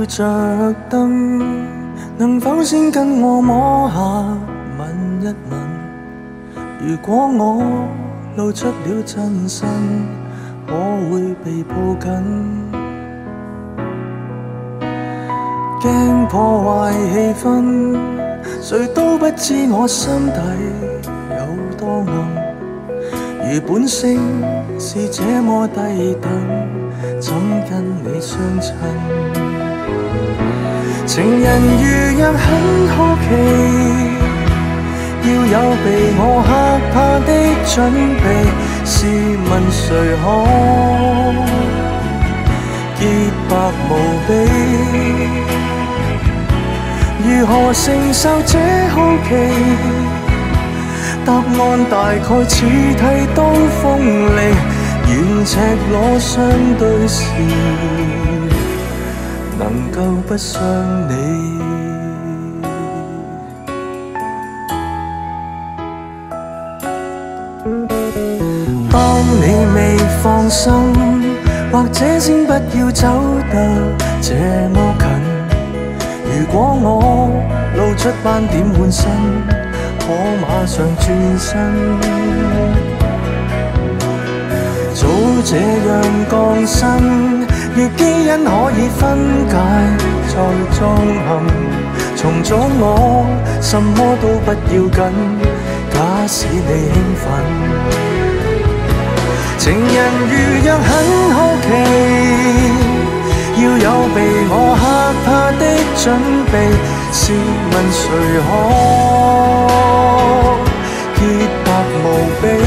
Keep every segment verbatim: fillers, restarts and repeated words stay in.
要着燈，能否先跟我摸下吻一吻？如果我露出了真身，可會被抱緊？驚破壞氣氛，誰都不知我心底有多暗。如本性是這麼低等，怎跟你相親？情人如若很好奇，要有被我嚇怕的準備，試問誰可潔白無比？如何承受這好奇？答案大概似剃刀鋒利，願赤裸相對時，能夠不傷你。當你未放心，或者先不要走得這麼近。如果我露出斑點滿身，可馬上轉身。早這樣降生，若基因可以分解再裝嵌，重組我什麼都不要緊，假使你興奮。情人如若很好奇，要有被我嚇怕的準備，試問誰可潔白無比？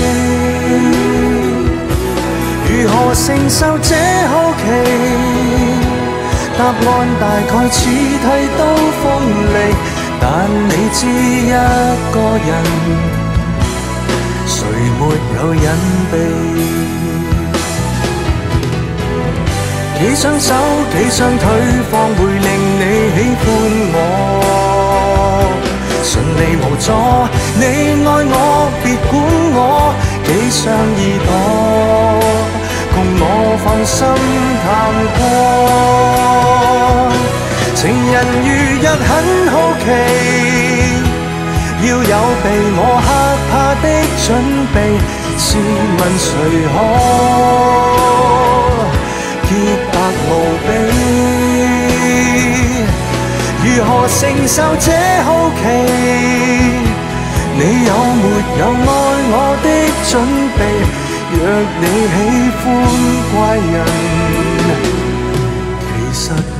如何承受這好奇？答案大概似剃刀鋒利，但你知一個人，誰沒有隱秘？幾雙手幾雙腿方會令你喜歡我，順利無阻，你愛我別管我，幾雙耳朵共我放心談過。情人如若很好奇，要有被我嚇怕的準備，試問誰可潔白無比？如何承受這好奇？你有沒有愛我的準備？若你喜歡怪人，其實